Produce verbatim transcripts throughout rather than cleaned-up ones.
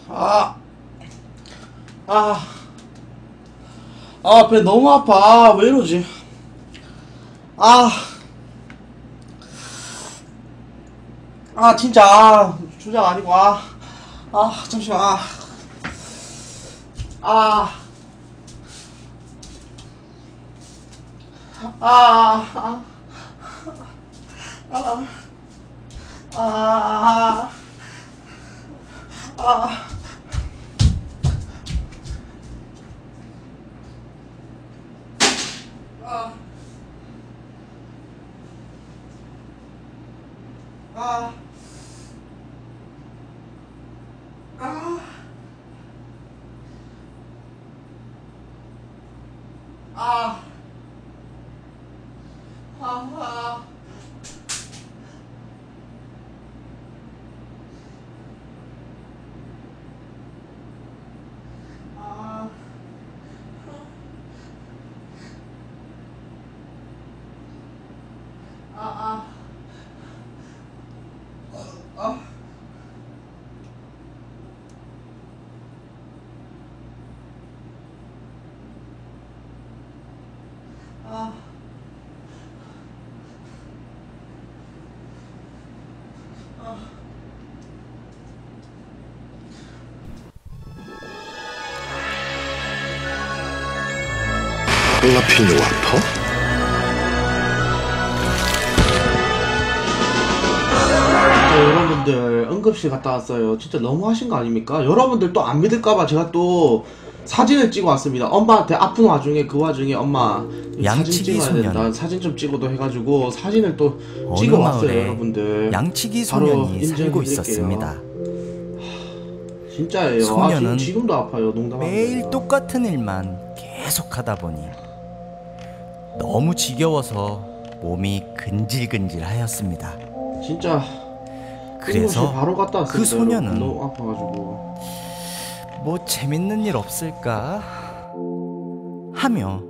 아, 아, 아, 배 너무 아파. 왜 이러지? 아, 아, 진짜, 아, 주작 아니고, 아, 아, 잠시만, 아, 아, 아, 아, 아, 아, 아, 아, 아, 아, 아, 아, 아, 아, 아, 아, 할라피뇨 와퍼? 진짜 여러분들 응급실 갔다 왔어요. 진짜 너무 하신 거 아닙니까? 여러분들 또 안 믿을까봐 제가 또 사진을 찍어 왔습니다. 엄마한테 아픈 와중에 그 와중에 엄마 사진 양치기 찍어야 소년. 된다. 사진 좀 찍어도 해가지고 사진을 또 어느 찍어 왔어요, 마을에 여러분들. 양치기 바로 소년이 살고 인정해드릴게요. 있었습니다. 진짜예요. 아, 소년은 지금, 지금도 아파요. 농담 안 매일 해요. 똑같은 일만 계속하다 보니 너무 지겨워서 몸이 근질근질하였습니다. 진짜 그래서 응급실 바로 갔다 왔어요. 그 소년은 너무 아파가지고. 뭐 재밌는 일 없을까 하며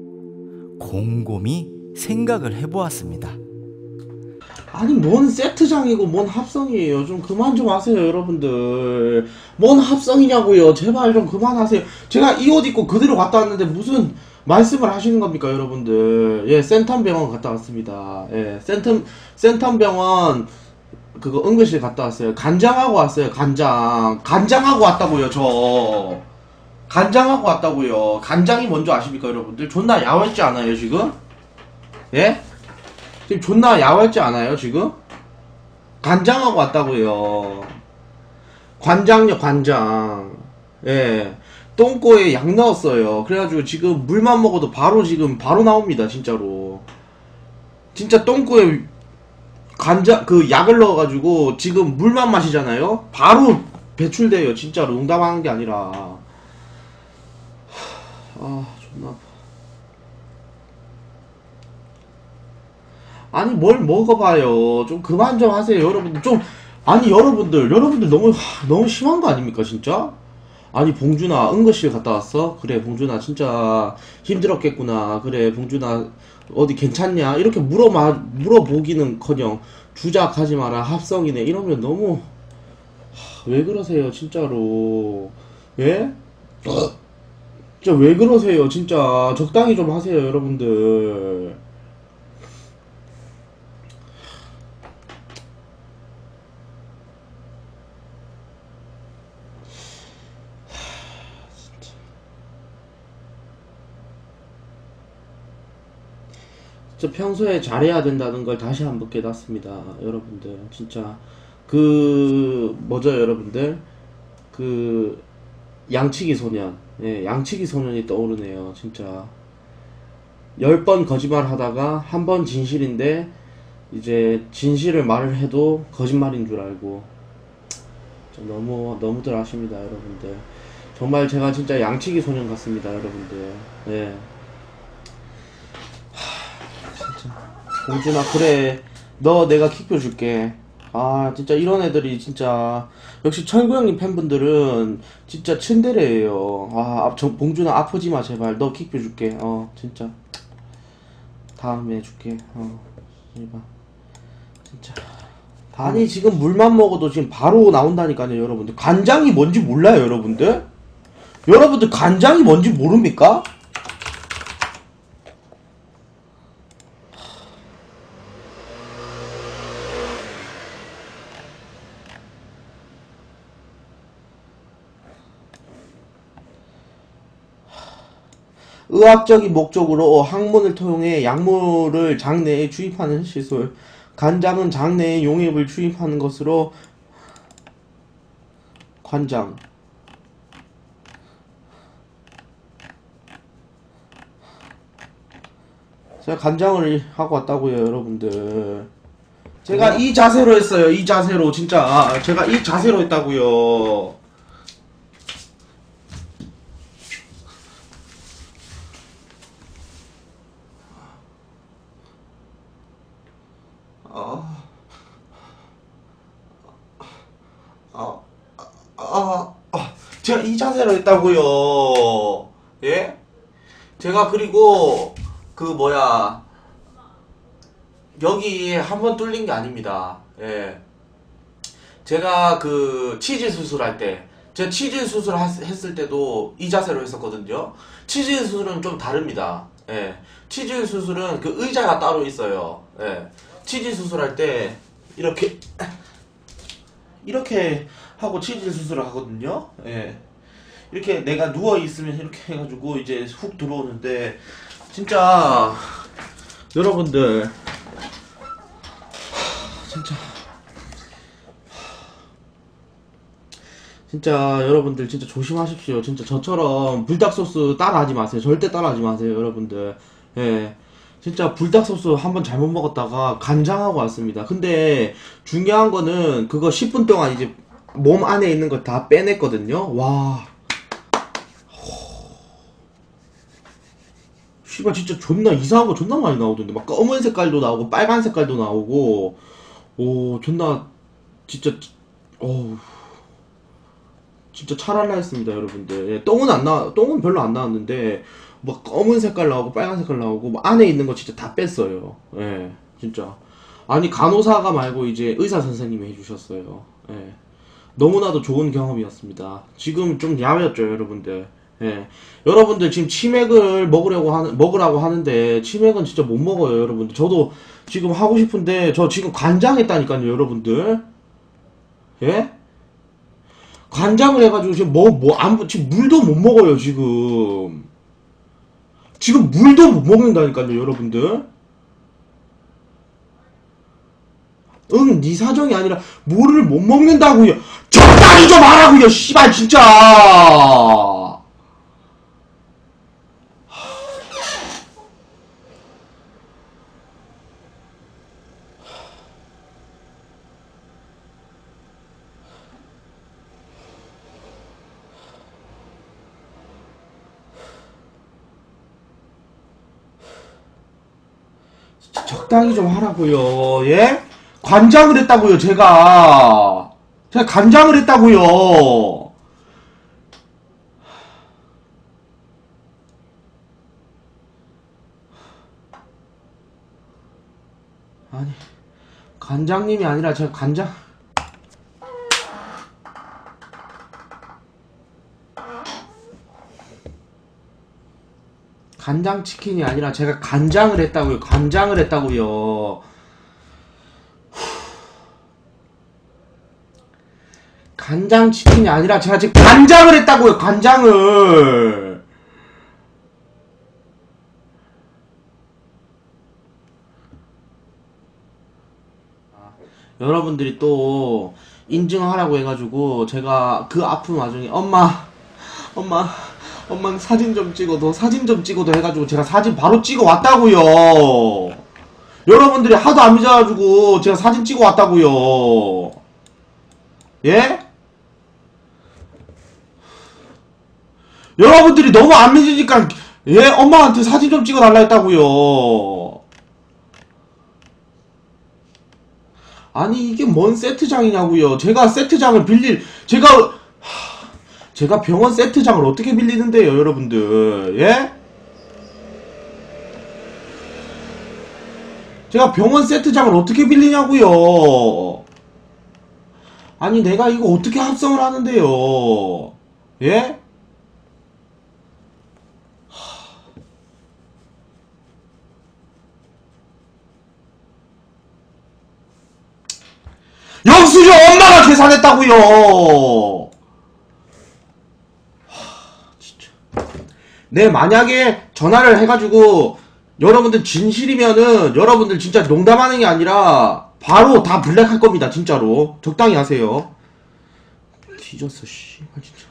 곰곰이 생각을 해보았습니다. 아니 뭔 세트장이고 뭔 합성이에요. 좀 그만 좀 하세요, 여러분들. 뭔 합성이냐고요. 제발 좀 그만하세요. 제가 이 옷 입고 그대로 갔다 왔는데 무슨 말씀을 하시는 겁니까, 여러분들. 예, 센텀 병원 갔다 왔습니다. 예, 센텀 센텀 병원 그거 응급실 갔다 왔어요. 간장하고 왔어요. 간장 간장하고 왔다고요. 저 간장하고 왔다고요. 간장이 뭔지 아십니까, 여러분들? 존나 야월지 않아요, 지금? 예? 지금 존나 야월지 않아요, 지금? 간장하고 왔다고요. 관장요, 관장. 예. 똥꼬에 약 넣었어요. 그래가지고 지금 물만 먹어도 바로 지금 바로 나옵니다, 진짜로. 진짜 똥꼬에 간장, 그 약을 넣어가지고 지금 물만 마시잖아요? 바로 배출돼요, 진짜로. 농담하는 게 아니라. 아, 존나 아파. 아니 뭘 먹어봐요. 좀 그만 좀 하세요, 여러분들. 좀 아니 여러분들 여러분들 너무 하, 너무 심한 거 아닙니까, 진짜? 아니 봉준아 응급실 갔다 왔어? 그래 봉준아 진짜 힘들었겠구나. 그래 봉준아 어디 괜찮냐? 이렇게 물어봐 물어보기는커녕 주작하지 마라, 합성이네 이러면 너무 하, 왜 그러세요, 진짜로? 예? 진짜 왜 그러세요, 진짜. 적당히 좀 하세요, 여러분들. 진짜 평소에 잘해야 된다는 걸 다시 한번 깨닫습니다, 여러분들. 진짜 그 뭐죠, 여러분들? 그 양치기 소년, 예, 양치기 소년이 떠오르네요, 진짜. 열 번 거짓말 하다가 한 번 진실인데 이제 진실을 말을 해도 거짓말인 줄 알고. 좀 너무 너무들 하십니다, 여러분들. 정말 제가 진짜 양치기 소년 같습니다, 여러분들. 예. 봉준아 그래 너 내가 킥표 줄게. 아 진짜 이런 애들이 진짜 역시 철구 형님 팬분들은 진짜 츤데레예요. 아 아, 저, 봉준아 아프지마 제발. 너 킥표 줄게. 어 진짜 다음에 줄게. 어 이봐 진짜 아니 지금 물만 먹어도 지금 바로 나온다니까요 여러분들. 간장이 뭔지 몰라요 여러분들? 여러분들 간장이 뭔지 모릅니까? 의학적인 목적으로 항문을 통해 약물을 장내에 주입하는 시술. 간장은 장내에 용액을 주입하는 것으로 관장. 제가 간장을 하고 왔다고요 여러분들. 제가 이 자세로 했어요. 이 자세로 진짜 제가 이 자세로 했다고요. 아, 아, 아, 아, 제가 이 자세로 했다고요. 예? 제가 그리고 그 뭐야 여기 한번 뚫린 게 아닙니다. 예. 제가 그 치질 수술할 때, 제가 치질 수술 했을 때도 이 자세로 했었거든요. 치질 수술은 좀 다릅니다. 예. 치질 수술은 그 의자가 따로 있어요. 예. 치질 수술할 때 이렇게 이렇게 하고 치질 수술을 하거든요. 예. 이렇게 내가 누워 있으면 이렇게 해가지고 이제 훅 들어오는데 진짜 여러분들 진짜 진짜 여러분들 진짜 조심하십시오. 진짜 저처럼 불닭소스 따라하지 마세요. 절대 따라하지 마세요 여러분들. 예. 진짜 불닭소스 한번 잘못 먹었다가 간장하고 왔습니다. 근데 중요한 거는 그거 십 분 동안 이제 몸 안에 있는 거 다 빼냈거든요. 와 씨발 진짜 존나 이상한 거 존나 많이 나오던데. 막 검은 색깔도 나오고 빨간 색깔도 나오고 오 존나 진짜 어우 진짜 차랄라 했습니다 여러분들. 예, 똥은 안 나, 똥은 별로 안 나왔는데 막 검은 색깔 나오고 빨간 색깔 나오고 뭐 안에 있는 거 진짜 다 뺐어요. 예, 진짜. 아니 간호사가 말고 이제 의사 선생님이 해주셨어요. 예, 너무나도 좋은 경험이었습니다. 지금 좀 야외였죠 여러분들. 예, 여러분들 지금 치맥을 먹으려고 하는 먹으라고 하는데 치맥은 진짜 못 먹어요 여러분들. 저도 지금 하고 싶은데 저 지금 간장했다니까요 여러분들. 예? 간장을 해가지고 지금 뭐 뭐 안 지금 물도 못 먹어요 지금. 지금 물도 못 먹는다니까요 여러분들. 응, 네 사정이 아니라 물을 못 먹는다고요. 적당히 좀 하라고요 씨발 진짜. 적당히 좀 하라고요. 예? 관장을 했다고요 제가. 제가 간장을 했다고요. 아니 간장님이 아니라 제가 간장 간장치킨이 아니라 제가 간장을 했다고요. 간장을 했다고요. 간장치킨이 아니라 제가 지금 간장을 했다고요. 간장을. 여러분들이 또 인증하라고 해가지고 제가 그 아픈 와중에 엄마 엄마 엄마 사진 좀 찍어도 사진 좀 찍어도 해가지고 제가 사진 바로 찍어 왔다고요. 여러분들이 하도 안 믿어가지고 제가 사진 찍어 왔다고요. 예? 여러분들이 너무 안 믿으니까 예 엄마한테 사진 좀 찍어 달라 했다고요. 아니 이게 뭔 세트장이냐고요. 제가 세트장을 빌릴 제가 하, 제가 병원 세트장을 어떻게 빌리는데요 여러분들. 예? 제가 병원 세트장을 어떻게 빌리냐고요. 아니 내가 이거 어떻게 합성을 하는데요? 예? 영수증 엄마가 계산했다고요. 진짜. 내 만약에 전화를 해가지고 여러분들 진실이면은 여러분들 진짜 농담하는 게 아니라 바로 다 블랙할 겁니다. 진짜로 적당히 하세요. 뒤졌어 씨. 아 진짜.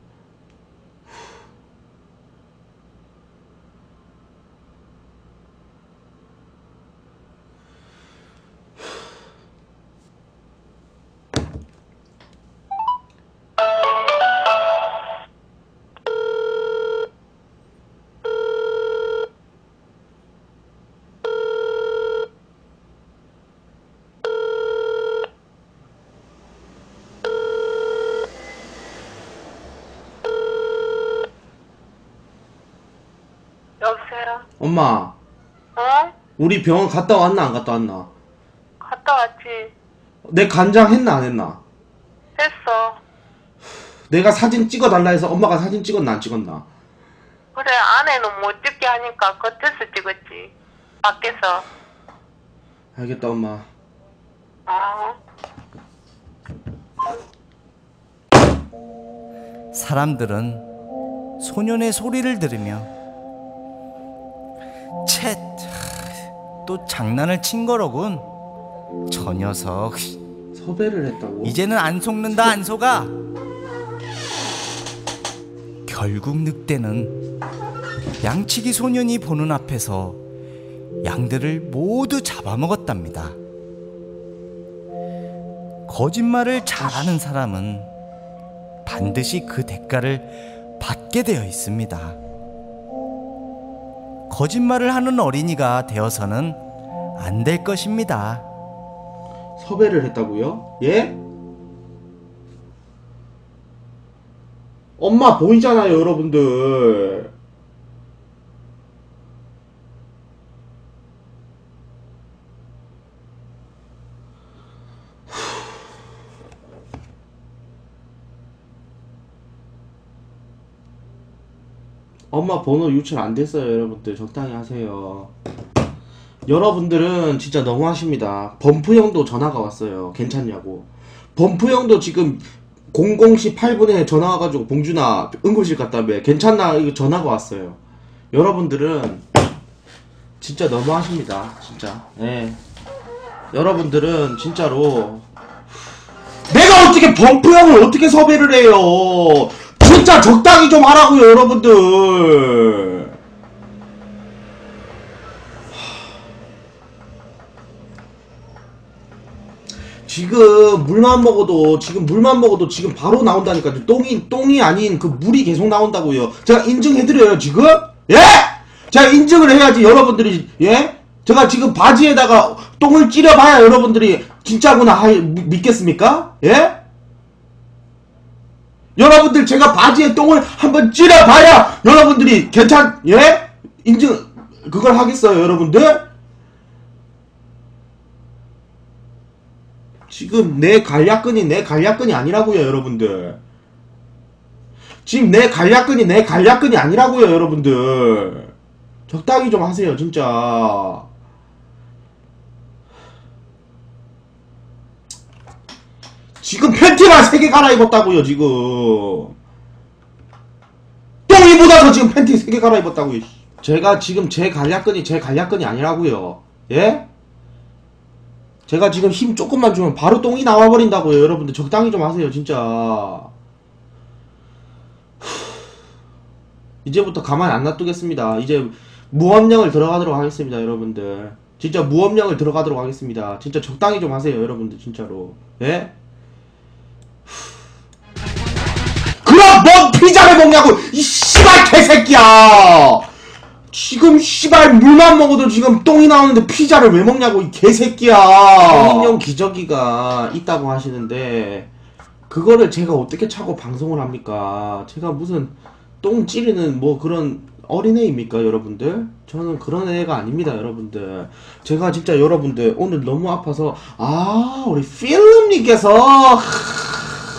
여보세요? 엄마, 어? 우리 병원 갔다 왔나 안 갔다 왔나? 갔다 왔지. 내 간장 했나 안 했나? 했어. 내가 사진 찍어달라 해서 엄마가 사진 찍었나 안 찍었나? 그래, 안에는 못 찍게 하니까 겉에서 찍었지. 밖에서. 알겠다 엄마. 어? 사람들은 소년의 소리를 들으며 쳇, 또 장난을 친 거로군. 저 녀석 섭외를 했다고? 이제는 안 속는다 안 속아. 결국 늑대는 양치기 소년이 보는 앞에서 양들을 모두 잡아먹었답니다. 거짓말을 잘하는 사람은 반드시 그 대가를 받게 되어 있습니다. 거짓말을 하는 어린이가 되어서는 안 될 것입니다. 섭외를 했다고요? 예? 엄마 보이잖아요 여러분들. 엄마 번호 유출 안 됐어요 여러분들. 적당히 하세요. 여러분들은 진짜 너무하십니다. 범프 형도 전화가 왔어요. 괜찮냐고. 범프 형도 지금 공공 시 팔 분에 전화 와가지고 봉준아 응급실 갔다며 괜찮나 이거 전화가 왔어요. 여러분들은 진짜 너무하십니다. 진짜. 예. 여러분들은 진짜로 내가 어떻게 범프 형을 어떻게 섭외를 해요. 진짜 적당히 좀 하라고요 여러분들. 지금 물만 먹어도 지금 물만 먹어도 지금 바로 나온다니까요. 똥이 똥이 아닌 그 물이 계속 나온다고요. 제가 인증해드려요 지금. 예? 제가 인증을 해야지 여러분들이. 예? 제가 지금 바지에다가 똥을 찌려봐야 여러분들이 진짜구나 하, 믿겠습니까? 예? 여러분들 제가 바지에 똥을 한번 찌려봐야 여러분들이 괜찮 예? 인증 그걸 하겠어요 여러분들? 지금 내 간략근이 내 간략근이 아니라고요 여러분들. 지금 내 간략근이 내 간략근이 아니라고요 여러분들. 적당히 좀 하세요 진짜. 지금 팬티만 세 개 갈아입었다고요 지금. 똥이 묻어서 지금 팬티 세 개 갈아입었다고요. 제가 지금 제 간략근이 제 간략근이 아니라고요. 예? 제가 지금 힘 조금만 주면 바로 똥이 나와버린다고요 여러분들. 적당히 좀 하세요 진짜. 이제부터 가만히 안 놔두겠습니다. 이제 무엄령을 들어가도록 하겠습니다 여러분들. 진짜 무엄령을 들어가도록 하겠습니다. 진짜 적당히 좀 하세요 여러분들 진짜로. 예? 그럼 뭔 피자를 먹냐고 이 씨발 개새끼야. 지금 씨발 물만 먹어도 지금 똥이 나오는데 피자를 왜 먹냐고 이 개새끼야. 성인용 기저귀가 있다고 하시는데 그거를 제가 어떻게 차고 방송을 합니까? 제가 무슨 똥 찌르는 뭐 그런 어린애입니까 여러분들? 저는 그런 애가 아닙니다 여러분들. 제가 진짜 여러분들 오늘 너무 아파서 아 우리 필름님께서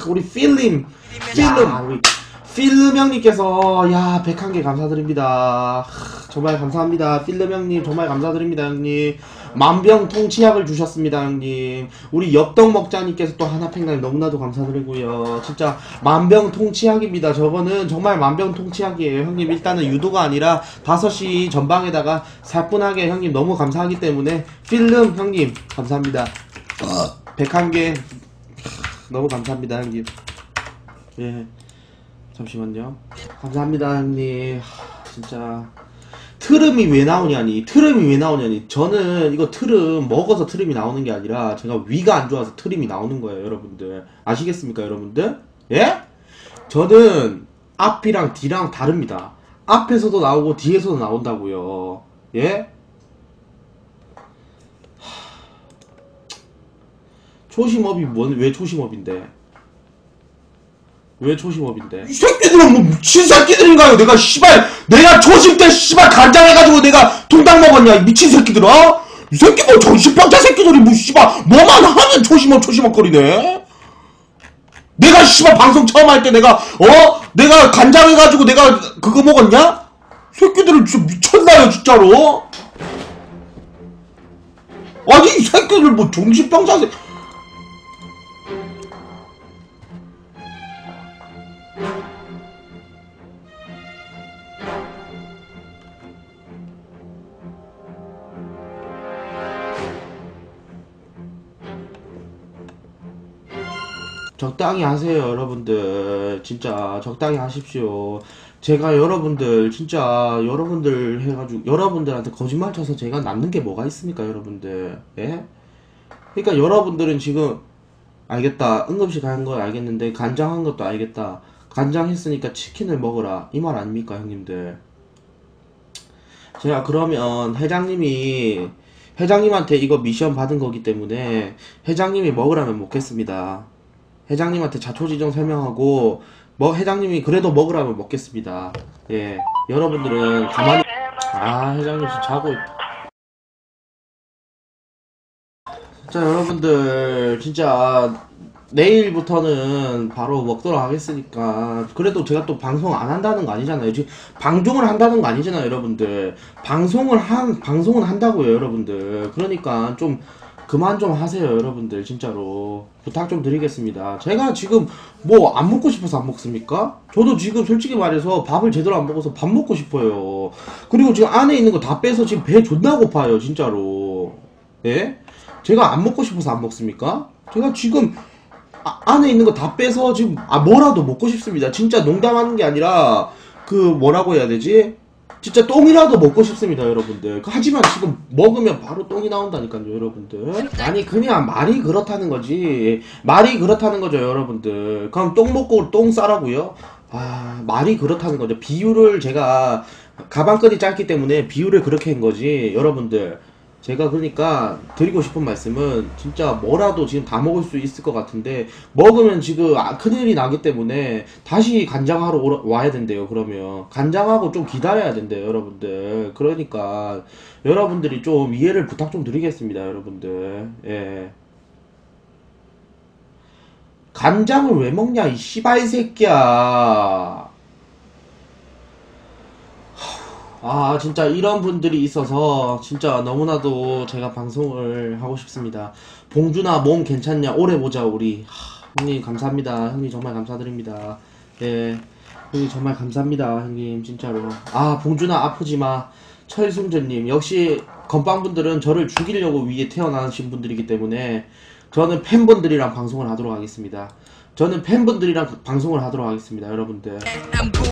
우리 필름 필름 우리 필름 형님께서 야 백한 개 감사드립니다. 하, 정말 감사합니다. 필름 형님 정말 감사드립니다 형님. 만병통치약을 주셨습니다 형님. 우리 엽떡먹자님께서 또 하나팽날 너무나도 감사드리고요. 진짜 만병통치약입니다. 저거는 정말 만병통치약이에요 형님. 일단은 유도가 아니라 다섯 시 전방에다가 사뿐하게 형님 너무 감사하기 때문에 필름 형님 감사합니다. 백한 개 너무 감사합니다 형님. 예 잠시만요. 감사합니다 형님. 하, 진짜 트름이 왜 나오냐니 트름이 왜 나오냐니 저는 이거 트름 먹어서 트름이 나오는 게 아니라 제가 위가 안 좋아서 트름이 나오는 거예요 여러분들. 아시겠습니까 여러분들? 예? 저는 앞이랑 뒤랑 다릅니다. 앞에서도 나오고 뒤에서도 나온다고요. 예? 초심업이 뭔, 왜 초심업인데? 왜 초심업인데? 이 새끼들은 뭐 미친 새끼들인가요? 내가 씨발 내가 초심 때 씨발 간장해가지고 내가 통닭 먹었냐 이 미친 새끼들아? 이 새끼 뭐 정신병자 새끼들이 뭐 씨발 뭐만 하면 초심업 초심업 거리네? 내가 씨발 방송 처음 할 때 내가 어? 내가 간장해가지고 내가 그거 먹었냐? 새끼들은 진짜 미쳤나요 진짜로? 아니 이 새끼들 뭐 정신병자 새 적당히 하세요 여러분들. 진짜 적당히 하십시오. 제가 여러분들 진짜 여러분들 해가지고 여러분들한테 거짓말 쳐서 제가 남는 게 뭐가 있습니까 여러분들. 예? 그러니까 여러분들은 지금 알겠다 응급실 가는 거 알겠는데 간장한 것도 알겠다 간장했으니까 치킨을 먹어라 이 말 아닙니까 형님들. 제가 그러면 회장님이 회장님한테 이거 미션 받은 거기 때문에 회장님이 먹으라면 먹겠습니다. 회장님한테 자초지종 설명하고 뭐 회장님이 그래도 먹으라면 먹겠습니다. 예 여러분들은 가만히 아 회장님 지금 자고 있... 자 여러분들 진짜 내일부터는 바로 먹도록 하겠으니까 그래도 제가 또 방송 안 한다는 거 아니잖아요. 지금 방종을 한다는 거 아니잖아요 여러분들. 방송을 한 방송은 한다고요 여러분들. 그러니까 좀 그만 좀 하세요 여러분들. 진짜로 부탁 좀 드리겠습니다. 제가 지금 뭐 안 먹고 싶어서 안 먹습니까? 저도 지금 솔직히 말해서 밥을 제대로 안 먹어서 밥 먹고 싶어요. 그리고 지금 안에 있는 거 다 빼서 지금 배 존나 고파요 진짜로. 예? 제가 안 먹고 싶어서 안 먹습니까? 제가 지금 아, 안에 있는 거 다 빼서 지금 아 뭐라도 먹고 싶습니다. 진짜 농담하는 게 아니라 그 뭐라고 해야 되지? 진짜 똥이라도 먹고 싶습니다 여러분들. 하지만 지금 먹으면 바로 똥이 나온다니까요 여러분들. 아니 그냥 말이 그렇다는 거지. 말이 그렇다는 거죠 여러분들. 그럼 똥 먹고 똥 싸라고요? 아 말이 그렇다는 거죠. 비유를 제가 가방끈이 짧기 때문에 비유를 그렇게 한 거지 여러분들. 제가 그러니까 드리고 싶은 말씀은 진짜 뭐라도 지금 다 먹을 수 있을 것 같은데 먹으면 지금 아, 큰일이 나기 때문에 다시 간장하러 오라, 와야 된대요. 그러면 간장하고 좀 기다려야 된대요 여러분들. 그러니까 여러분들이 좀 이해를 부탁 좀 드리겠습니다 여러분들. 예. 간장을 왜 먹냐 이 씨발 새끼야. 아 진짜 이런 분들이 있어서 진짜 너무나도 제가 방송을 하고 싶습니다. 봉준아 몸 괜찮냐 오래 보자 우리. 하, 형님 감사합니다. 형님 정말 감사드립니다. 예 형님 정말 감사합니다 형님 진짜로. 아 봉준아 아프지마. 철승준님 역시 건빵분들은 저를 죽이려고 위에 태어나신 분들이기 때문에 저는 팬분들이랑 방송을 하도록 하겠습니다. 저는 팬분들이랑 방송을 하도록 하겠습니다 여러분들.